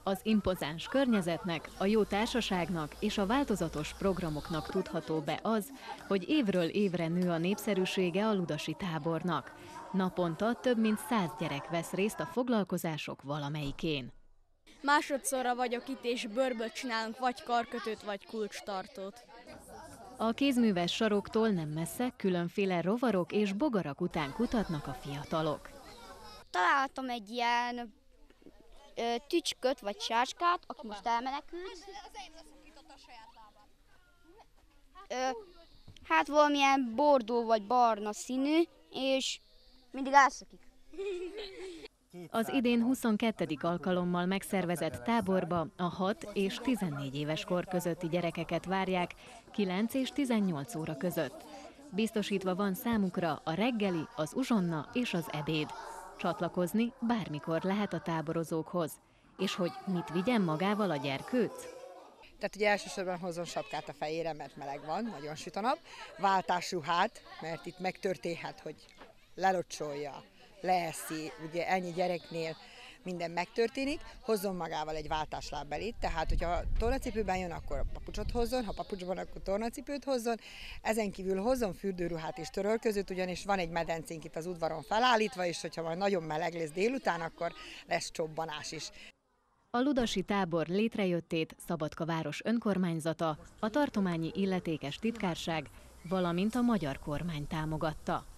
Az impozáns környezetnek, a jó társaságnak és a változatos programoknak tudható be az, hogy évről évre nő a népszerűsége a ludasi tábornak. Naponta több mint 100 gyerek vesz részt a foglalkozások valamelyikén. Másodszorra vagyok itt, és bőrből csinálunk vagy karkötőt, vagy kulcstartót. A kézműves saroktól nem messze különféle rovarok és bogarak után kutatnak a fiatalok. Találtam egy ilyen tücsköt vagy sáskát, aki most elmenekült. Hát valamilyen bordó vagy barna színű, és mindig elszakik. Az idén 22. alkalommal megszervezett táborba a 6 és 14 éves kor közötti gyerekeket várják 9 és 18 óra között. Biztosítva van számukra a reggeli, az uzsonna és az ebéd. Csatlakozni bármikor lehet a táborozókhoz. És hogy mit vigyen magával a gyerkőc? Tehát ugye elsősorban hozzon sapkát a fejére, mert meleg van, nagyon süt a nap. Váltásruhát, mert itt megtörténhet, hogy lelocsolja, leeszi, ugye ennyi gyereknél minden megtörténik, hozzon magával egy váltáslábbelit, tehát hogyha tornacipőben jön, akkor papucsot hozzon, ha papucsban, akkor tornacipőt hozzon, ezen kívül hozzon fürdőruhát és törölközőt, ugyanis van egy medencénk itt az udvaron felállítva, és hogyha majd nagyon meleg lesz délután, akkor lesz csobbanás is. A ludasi tábor létrejöttét Szabadka város önkormányzata, a tartományi illetékes titkárság, valamint a magyar kormány támogatta.